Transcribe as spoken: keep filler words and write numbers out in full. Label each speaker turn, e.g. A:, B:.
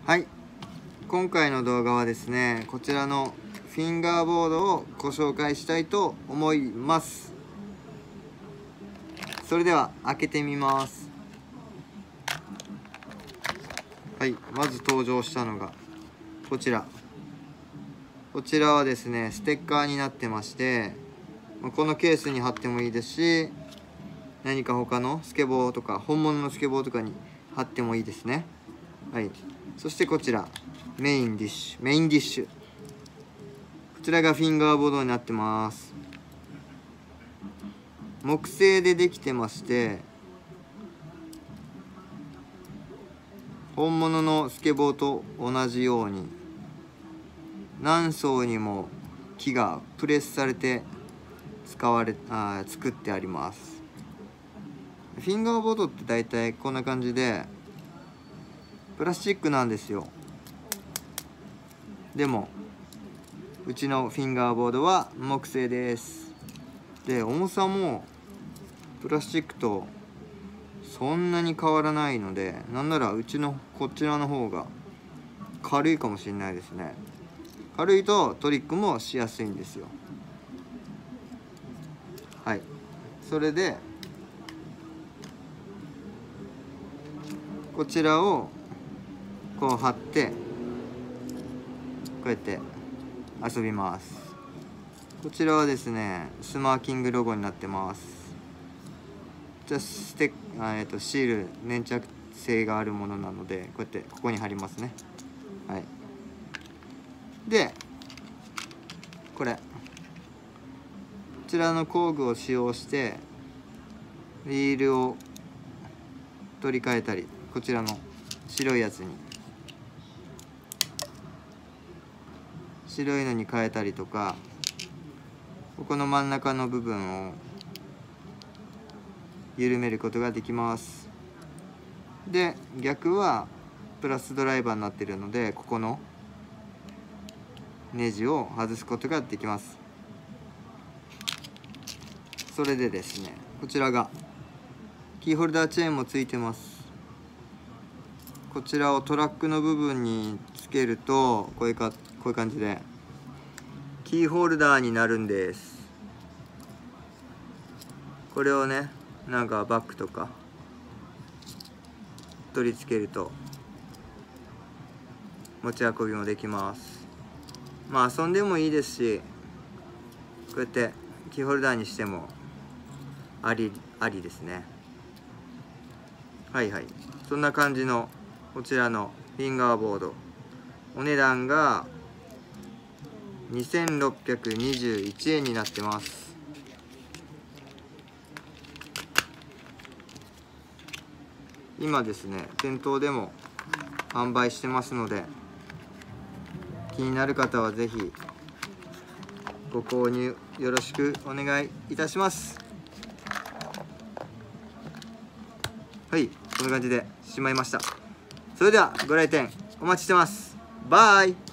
A: はい、今回の動画はですね、こちらのフィンガーボードをご紹介したいと思います。それでは開けてみます。はい、まず登場したのがこちら。こちらはですね、ステッカーになってまして、このケースに貼ってもいいですし、何か他のスケボーとか本物のスケボーとかに貼ってもいいですね。はい、そしてこちらメインディッシュメインディッシュこちらがフィンガーボードになってます。木製でできてまして、本物のスケボーと同じように何層にも木がプレスされて使われあ作ってあります。フィンガーボードって大体こんな感じでプラスチックなんですよ。でもうちのフィンガーボードは木製です。で、重さもプラスチックとそんなに変わらないので、なんならうちのこちらの方が軽いかもしれないですね。軽いとトリックもしやすいんですよ。はい、それでこちらをこう貼ってこうやって遊びます。こちらはですね、スマーキングロゴになってます。じゃあステッあ、えー、とシール粘着性があるものなので、こうやってここに貼りますね。はい、でこれこちらの工具を使用してリールを取り替えたり、こちらの白いやつに白いのに変えたりとか、ここの真ん中の部分を緩めることができます。で、逆はプラスドライバーになっているので、ここのネジを外すことができます。それでですね、こちらがキーホルダーチェーンもついてます。こちらをトラックの部分につけるとこういうかこういう感じでキーホルダーになるんです。これをね、なんかバッグとか取り付けると持ち運びもできます。まあ遊んでもいいですし、こうやってキーホルダーにしてもありありですね。はいはい、そんな感じのこちらのフィンガーボード、お値段がにせんろっぴゃくにじゅういちえんになってます。今ですね、店頭でも販売してますので、気になる方はぜひご購入よろしくお願いいたします。はい、こんな感じでしまいました。それではご来店お待ちしてます。バイ。